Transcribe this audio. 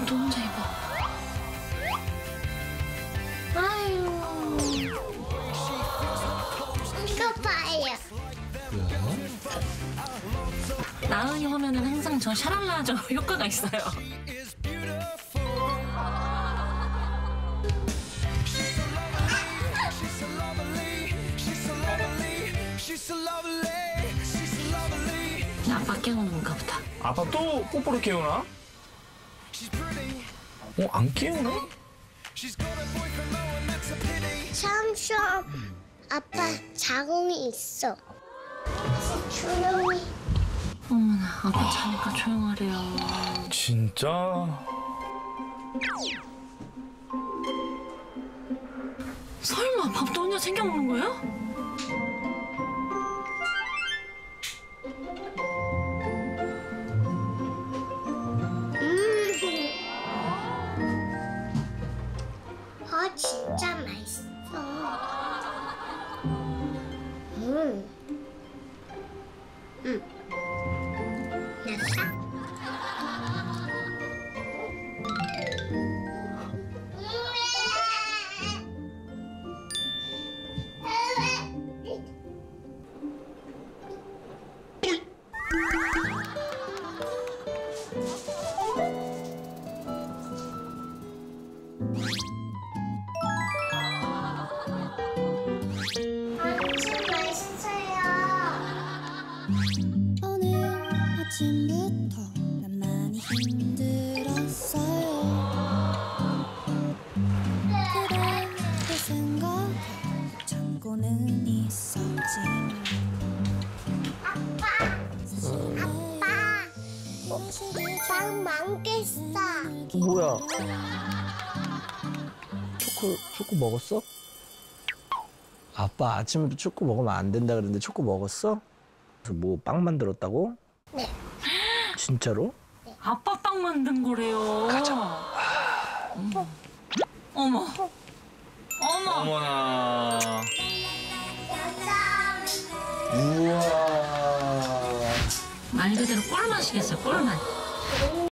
너도 혼자 입어. 아유. 이거 봐요. 나은이 하면은 항상 저 샤랄라저 효과가 있어요. 아빠 깨우는 건가 보다. 아빠 또 뽀뽀로 깨우나? 안 깨우나? 삼촌, 아빠 자궁이 있어. 조용히. 어머나, 아빠 자니까 조용하래요. 진짜? 설마 밥도 혼자 챙겨 먹는 거예요? 진짜 맛있어. 됐어? 오늘 아침부터 난 많이 힘들었어요. 그래 그 생각을 참고는 있었지. 빵 망겠어. 뭐야? 초코 먹었어? 아빠 아침부터 초코 먹으면 안 된다 그랬는데 초코 먹었어? 그래서 뭐 빵 만들었다고? 네. 진짜로? 아빠 빵 만든 거래요. 가자. 어머. 어머. 어머나. 우와. 말 그대로 꿀맛이겠어요, 꿀맛.